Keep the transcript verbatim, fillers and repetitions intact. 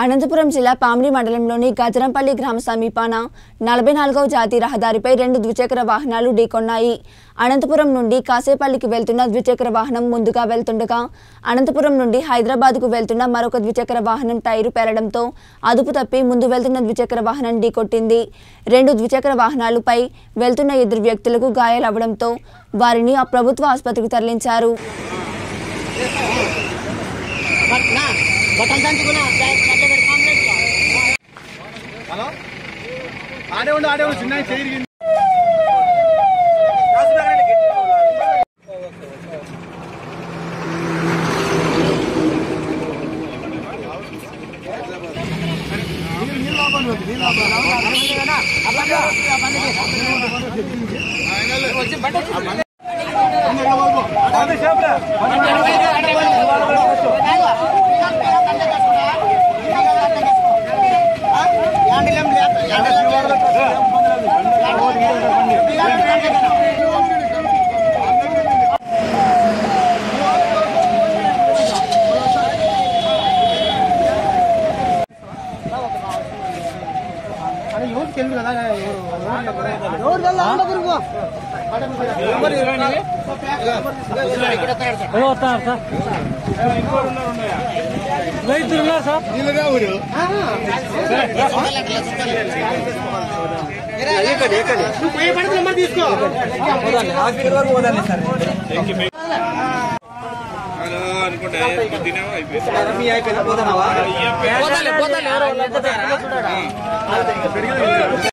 అనంతపురం జిల్లా పామిడి మండలంలోని గజరంపల్లి గ్రామ సమీపాన నలభై నాలుగవ జాతీయ రహదారిపై రెండు ద్విచక్ర వాహనాలు ఢీకొన్నాయి. అనంతపురం నుండి కాసేపల్లికి వెళ్తున్న ద్విచక్ర వాహనం ముందుగా వెళ్తుండగా అనంతపురం నుండి హైదరాబాద్కు వెళ్తున్న మరొక ద్విచక్ర వాహనం టైరు పేలడంతో అదుపు తప్పి ముందు వెళ్తున్న ద్విచక్ర వాహనం ఢీకొట్టింది. రెండు ద్విచక్ర వాహనాలపై వెళ్తున్న ఇద్దరు వ్యక్తులకు గాయాలవడంతో వారిని ఆ ప్రభుత్వ ఆసుపత్రికి తరలించారు. హలో ఆడే ఉండు ఆడే ఉండు చిన్న చేయి తెలుగు కదా తీసుకో అనుకుంటా